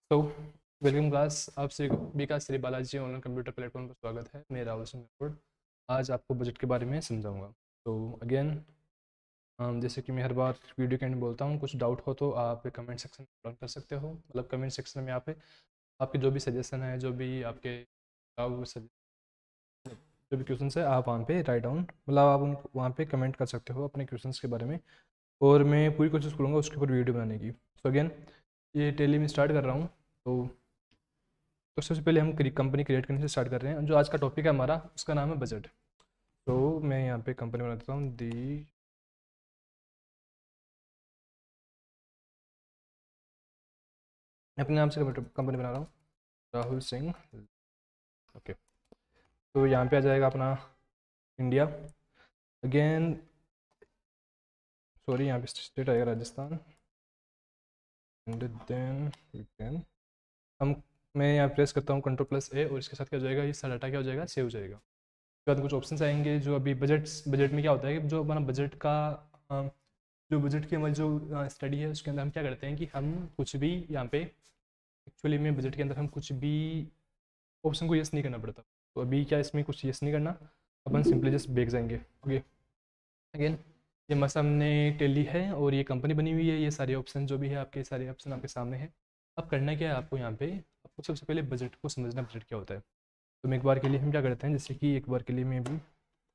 तो welcome class, आप Shri Vikas Shri Balaji online computer platform पर स्वागत है। मैं राहुल सिंह राठौड़ आज आपको बजट के बारे में समझाऊंगा। तो अगेन, जैसे कि मैं हर बार वीडियो के एंड बोलता हूँ, कुछ डाउट हो तो आप कमेंट सेक्शन में डाउन कर सकते हो। मतलब कमेंट सेक्शन में आप आपके जो भी सजेशन है, जो भी आपके जो भी क्वेश्चन है, आप वहाँ पे राइट डाउन, मतलब आप उन वहाँ पे कमेंट कर सकते हो अपने क्वेश्चंस के बारे में। और मैं पूरी कोशिश करूँगा उसके ऊपर वीडियो बनाने की। तो अगेन, ये टेली में स्टार्ट कर रहा हूँ। तो सबसे पहले हम कंपनी क्रिएट करने से स्टार्ट कर रहे हैं। जो आज का टॉपिक है हमारा, उसका नाम है बजट। तो मैं यहाँ पे कंपनी बना देता हूँ, दी अपने नाम से कंपनी बना रहा हूँ, राहुल सिंह। ओके। तो यहाँ पे आ जाएगा अपना इंडिया। अगेन, सॉरी, यहाँ पे स्टेट आएगा Rajasthan. And then you can हम मैं यहाँ प्रेस करता हूँ Ctrl+A, और इसके साथ क्या हो जाएगा, ये सारा डाटा क्या हो जाएगा, सेव हो जाएगा। उसके बाद कुछ ऑप्शंस आएंगे। जो अभी बजट में क्या होता है कि जो हमारा बजट का जो बजट की हमारी जो स्टडी है, उसके अंदर हम क्या करते हैं कि हम कुछ भी यहाँ पे एक्चुअली में बजट के अंदर हम कुछ भी ऑप्शन को यस नहीं करना पड़ता। तो अभी क्या इसमें कुछ यस नहीं करना, अपन सिंपली जस्ट बैक जाएंगे। ओके। अगेन, ये हमारे सामने टेली है और ये कंपनी बनी हुई है। ये सारे ऑप्शन जो भी है, आपके सारे ऑप्शन आपके सामने हैं। अब करना क्या है आपको, यहाँ पे आपको सबसे पहले बजट को समझना, बजट क्या होता है। तो मैं एक बार के लिए हम क्या करते हैं, जैसे कि एक बार के लिए मैं भी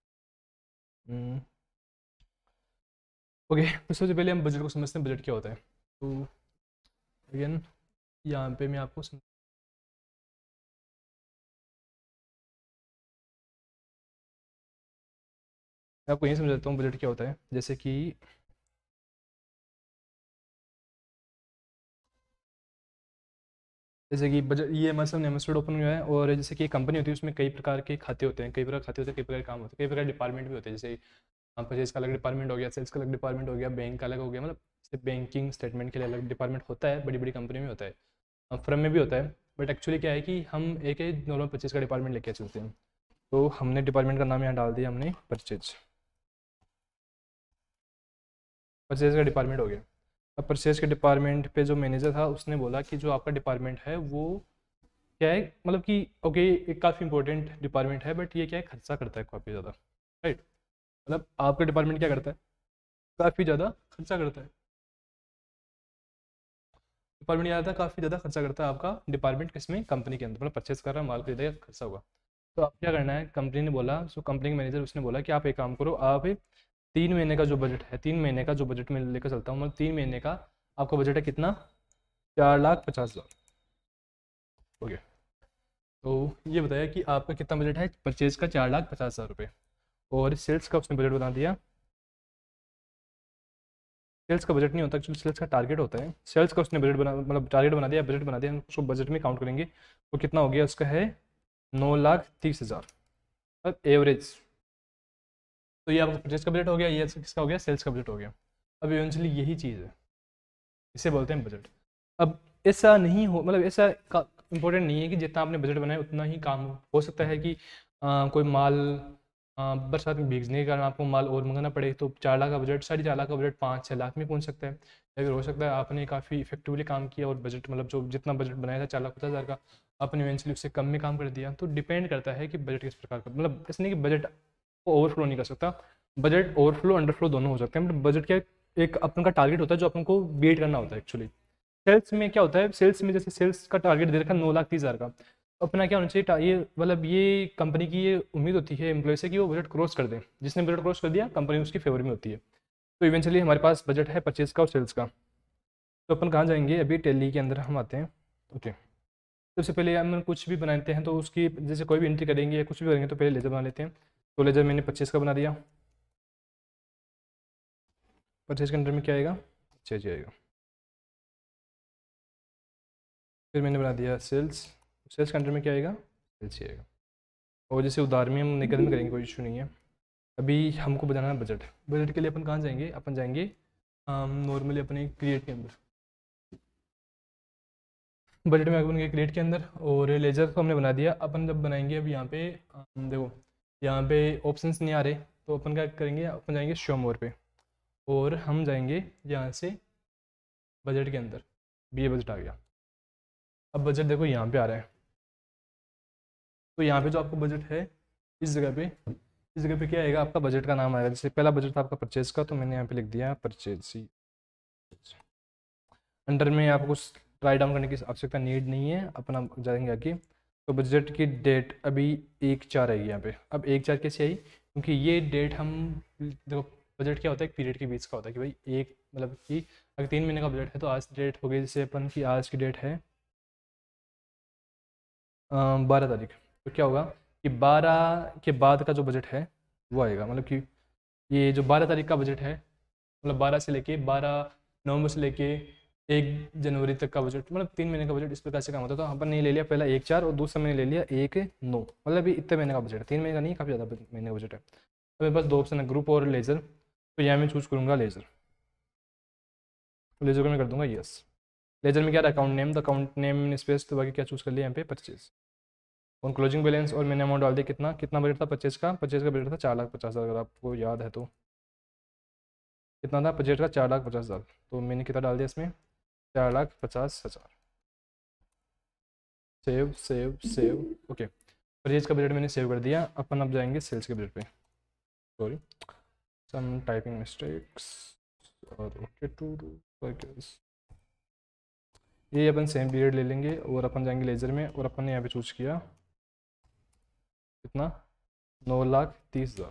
ओके। तो सबसे पहले हम बजट को समझते हैं, बजट क्या होता है। तो अगेन, यहाँ पे मैं आपको मैं आपको यही समझाता हूँ बजट क्या होता है। जैसे कि बजट, ये हमारे सामने एमएसटेड ओपन हुआ है। और जैसे कि कंपनी होती है, उसमें कई प्रकार के खाते होते हैं, कई प्रकार के खाते होते हैं, कई प्रकार के काम होते हैं, कई प्रकार के डिपार्टमेंट भी होते हैं। जैसे परचेज का अलग डिपार्टमेंट हो गया, सेल्स का अलग डिपार्टमेंट हो गया, बैंक का अलग हो गया। मतलब जैसे बैंकिंग स्टेटमेंट के लिए अलग डिपार्टमेंट होता है, बड़ी बड़ी कंपनी में होता है, फर्म में भी होता है। बट एक्चुअली क्या है कि हम एक नॉर्मल परचेज का डिपार्टमेंट लेके चलते हैं। तो हमने डिपार्टमेंट का नाम यहाँ डाल दिया, हमने परचेज, परचेज का डिपार्टमेंट हो गया। अब परचेज के डिपार्टमेंट पे जो मैनेजर था, उसने बोला कि जो आपका डिपार्टमेंट है वो क्या है, मतलब कि ओके, एक काफ़ी इंपॉर्टेंट डिपार्टमेंट है, बट ये क्या है, खर्चा करता है काफ़ी ज़्यादा। राइट। मतलब आपका डिपार्टमेंट क्या करता है, काफ़ी ज़्यादा खर्चा करता है। डिपार्टमेंट याद था, काफ़ी ज़्यादा खर्चा करता है आपका डिपार्टमेंट, किसमें, कंपनी के अंदर। मतलब परचेस कर रहा है, माल खरीदेगा, खर्चा होगा। तो आप क्या करना है, कंपनी ने बोला, सो कंपनी के मैनेजर उसने बोला कि आप एक काम करो, आप 3 महीने का जो बजट है, 3 महीने का जो बजट मैं लेकर चलता हूँ, मतलब 3 महीने का आपका बजट है कितना, 4,50,000। ओके। तो ये बताया कि आपका कितना बजट है परचेज का, 4,50,000 रुपये। और सेल्स का उसने बजट बना दिया। सेल्स का बजट नहीं होता एक्चुअली, सेल्स का टारगेट होता है। सेल्स का उसने बजट बना, मतलब टारगेट बना दिया, बजट बना दिया, हम उसको बजट में काउंट करेंगे। तो कितना हो गया, उसका है 9,30,000 एवरेज। तो ये आपका परचेज का बजट हो गया, ये किसका हो गया, सेल्स का बजट हो गया। अब इवेंचुअली यही चीज़ है, इसे बोलते हैं बजट। अब ऐसा नहीं हो, मतलब ऐसा इंपॉर्टेंट नहीं है कि जितना आपने बजट बनाया उतना ही काम हो सकता है कि कोई माल बरसात में भीगने के कारण आपको माल और मंगाना पड़े, तो 4 लाख का बजट 4.5 लाख का बजट 5-6 लाख में पहुंच सकता है। या फिर हो सकता है आपने काफ़ी इफेक्टिवली काम किया और बजट, मतलब जो जितना बजट बनाया था 4,50,000 का, आपने इवेंचुअली उससे कम में काम कर दिया। तो डिपेंड करता है कि बजट किस प्रकार का, मतलब ऐसा नहीं कि बजट को ओवरफ्लो नहीं कर सकता। बजट ओवरफ्लो अंडरफ्लो दोनों हो सकते हैं, बट बजट का एक अपन का टारगेट होता है जो अपन को वेट करना होता है एक्चुअली। सेल्स में क्या होता है, सेल्स में जैसे सेल्स का टारगेट दे रखा है 9,30,000 का, तो अपना क्या होना चाहिए, ये मतलब ये कंपनी की ये उम्मीद होती है एम्प्लॉय से कि वो बजट क्रॉस कर दें। जिसने बजट क्रॉस कर दिया, कंपनी उसकी फेवर में होती है। तो इवेंचुअली हमारे पास बजट है परचेज का और सेल्स का। तो अपन कहाँ जाएंगे, अभी टेली के अंदर हम आते हैं। ओके। सबसे पहले हम कुछ भी बनाते हैं तो उसकी जैसे कोई भी एंट्री करेंगे या कुछ भी करेंगे, तो पहले लेजर बना लेते हैं। तो लेजर मैंने 25 का बना दिया। परचेज के अंदर में क्या आएगा, 6 आएगा। फिर मैंने बना दिया सेल्स। सेल्स के अंदर में क्या आएगा, सेल्स ही आएगा। और जैसे उधार में हम निकल में करेंगे, कोई इशू नहीं है। अभी हमको बनाना है बजट। बजट के लिए अपन कहाँ जाएंगे, अपन जाएंगे नॉर्मली अपने क्रिएट के अंदर। बजट में अपन के क्रिएट के अंदर, और लेजर को हमने बना दिया। अपन जब बनाएंगे, अब यहाँ पे देखो, यहाँ पे ऑप्शंस नहीं आ रहे, तो अपन क्या करेंगे, अपन जाएंगे शो मोर पे, और हम जाएंगे यहाँ से बजट के अंदर। भी ये बजट आ गया। अब बजट देखो यहाँ पे आ रहा है, तो यहाँ पे जो आपका बजट है इस जगह पे क्या आएगा, आपका बजट का नाम आएगा। जैसे पहला बजट था आपका परचेज का, तो मैंने यहाँ पे लिख दिया परचेज। अंडर में आपको कुछ राइट डाउन करने की आवश्यकता नीड नहीं है, अपना जाएंगे आगे। तो बजट की डेट अभी 1/4 आएगी यहाँ पे। अब 1/4 कैसे आई, क्योंकि ये डेट हम देखो, बजट क्या होता है, एक पीरियड के बीच का होता है कि भाई एक मतलब कि अगर 3 महीने का बजट है तो आज डेट हो गई, जैसे अपन की आज की डेट है 12 तारीख, तो क्या होगा कि 12 के बाद का जो बजट है वो आएगा। मतलब कि ये जो 12 तारीख का बजट है, मतलब 12 से लेके 12 नवंबर से लेके 1 जनवरी तक का बजट, मतलब 3 महीने का बजट इस प्रकार से काम होता है। तो अपन ने ले लिया पहला 1/4 और दूसरा मैंने ले लिया 1/9, मतलब अभी इतने महीने का बजट है, 3 महीने का नहीं, काफ़ी ज़्यादा महीने का बजट है। तो मेरे पास दो ऑप्शन है, ग्रुप और लेज़र। तो यहाँ मैं चूज़ करूँगा लेज़र। लेज़र को मैं कर दूंगा यस। लेज़र में क्या रहा, account name, the account name space, तो बाकी क्या चूज़ कर लिया यहाँ पे परचेज और क्लोजिंग बैलेंस, और मैंने अमाउंट डाल दिया कितना कितना बजट था परचेज का बजट था 4,50,000, अगर आपको याद है तो कितना था बजट का, 4,50,000। तो मैंने कितना डाल दिया इसमें, 4,50,000। Save save save, okay. Purchase का बजट मैंने सेव कर दिया। अपन अब जाएंगे सेल्स के बजट पे। सॉरी, सम टाइपिंग मिस्टेक्स और ओके टू डू ये अपन सेम पीरियड ले लेंगे और अपन जाएंगे लेज़र में, और अपन ने यहाँ पे चूज किया कितना, 9,30,000।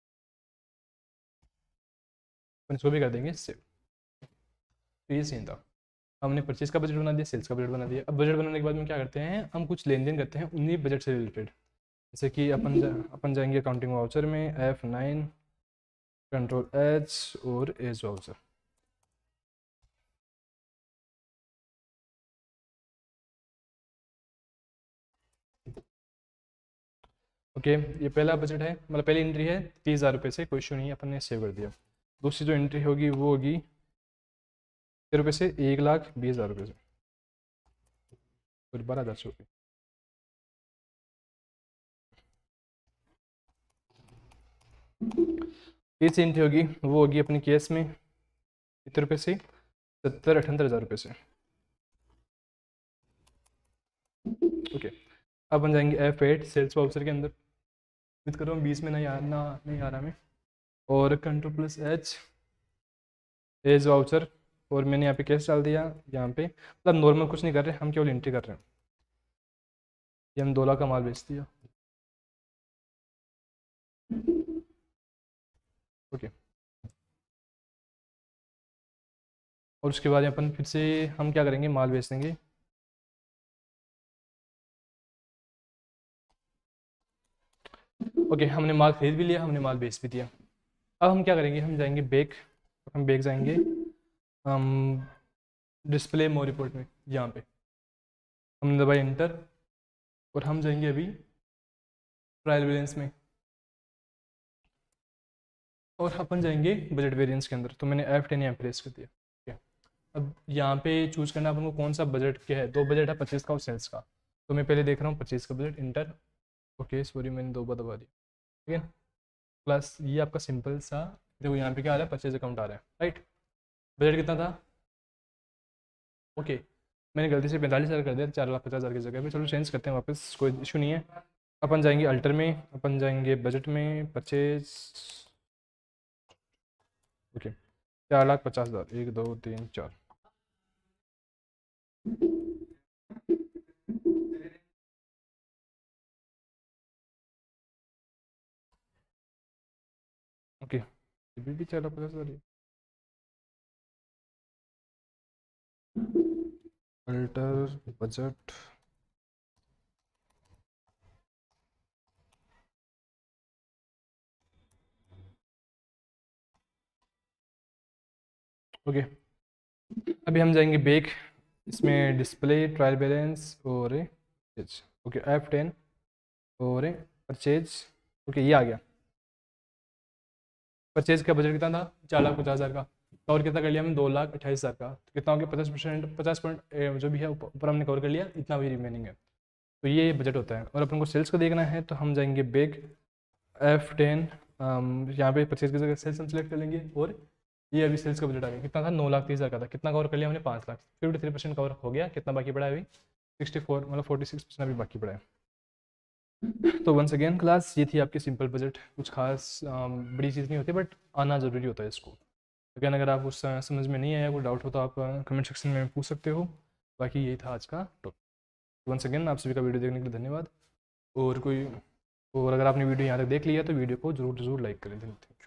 अपन इसको भी कर देंगे सेव। तो ये सीन था, हमने परचेज का बजट बना दिया, सेल्स का बजट बना दिया। अब बजट बनाने के बाद में क्या करते हैं, हम कुछ लेन देन करते हैं उन्हीं बजट से रिलेटेड। जैसे कि अपन जाएंगे अकाउंटिंग वाउचर में, F9 कंट्रोल H और एज वाउचर। ओके, ये पहला बजट है, मतलब पहली एंट्री है 30,000 रुपये से, कोई इशू नहीं है, अपन ने सेव कर दिया। दूसरी जो एंट्री होगी वो होगी 30 रुपये से 1,20,000 रुपये से, फिर 12,000 रुपये। तीसरी एंट्री होगी वो होगी अपनी केस में कितने रुपये से, 70-78,000 रुपये से। ओके, अब बन जाएंगे F8 सेल्स वाउचर के अंदर, उम्मीद कर रहा हूँ 20 में नहीं आ रहा मैं, और control plus H as voucher, और मैंने यहाँ पे कैश डाल दिया। यहाँ पे मतलब नॉर्मल कुछ नहीं कर रहे हम, केवल एंट्री कर रहे हैं। ये हम 2 लाख का माल बेच दिया। ओके, और उसके बाद अपन फिर से हम क्या करेंगे, माल बेच देंगे। ओके, हमने माल खरीद भी लिया, हमने माल बेच भी दिया। अब हम क्या करेंगे, हम जाएंगे बैक, हम बैक जाएंगे हम डिस्प्ले मोर रिपोर्ट में, यहाँ पे हमने दबाई इंटर, और हम जाएंगे अभी ट्रायल बैलेंस में, और अपन जाएंगे बजट वेरिएंस के अंदर। तो मैंने F10 यहाँ प्रेस कर दिया। ठीक है, अब यहाँ पे चूज करना अपन को कौन सा बजट क्या है, 2 बजट है, परचेज का और सेल्स का। तो मैं पहले देख रहा हूँ परचेज का बजट, इंटर। ओके सॉरी, मैंने 2 बार दबा दिया। ठीक है, प्लस ये आपका सिंपल सा, देखो यहाँ पे क्या आ रहा है, परचेज अकाउंट आ रहा है, राइट। बजट कितना था, ओके मैंने गलती से 45,000 कर दिया, 4,50,000 की जगह पे। चलो चेंज करते हैं वापस, कोई इशू नहीं है। अपन जाएंगे अल्टर में, अपन जाएंगे बजट में, परचेज। ओके, 4,50,000, 1 2 3 4। ओके, अभी भी 4,50,000 अल्टर बजट। ओके, अभी हम जाएंगे बैक, इसमें डिस्प्ले ट्रायल बैलेंस और ओके F10 और परचेज। ओके, ये आ गया। परचेज का बजट कितना था, 4,50,000 का, कवर कितना कर लिया हमने, 2,28,000 का। तो कितना हो गया, 50%, 50 पॉइंट जो भी है ऊपर हमने कवर कर लिया, इतना भी रिमेनिंग है। तो ये बजट होता है। और अपन को सेल्स को देखना है, तो हम जाएंगे बैक F10, यहाँ पे परचेज की जगह सेल्स हम सेलेक्ट कर लेंगे, और ये अभी सेल्स का बजट आ गया, कितना था, 9,30,000 का था। कितना कवर कर लिया हमने, 5 लाख, 53% कवर हो गया। कितना बाकी पड़ा है अभी, 64 मतलब 46% अभी बाकी पड़ा है। तो वंस अगेन क्लास, ये थी आपकी सिंपल बजट। कुछ खास बड़ी चीज़ नहीं होती, बट आना ज़रूरी होता है इसको। अगेन अगर आप उस समझ में नहीं आया, कोई डाउट हो तो आप कमेंट सेक्शन में पूछ सकते हो। बाकी यही था आज का टॉपिक। वंस अगेन आप सभी का वीडियो देखने के लिए धन्यवाद। और अगर आपने वीडियो यहाँ तक देख लिया तो वीडियो को जरूर लाइक करें। धन्यवाद।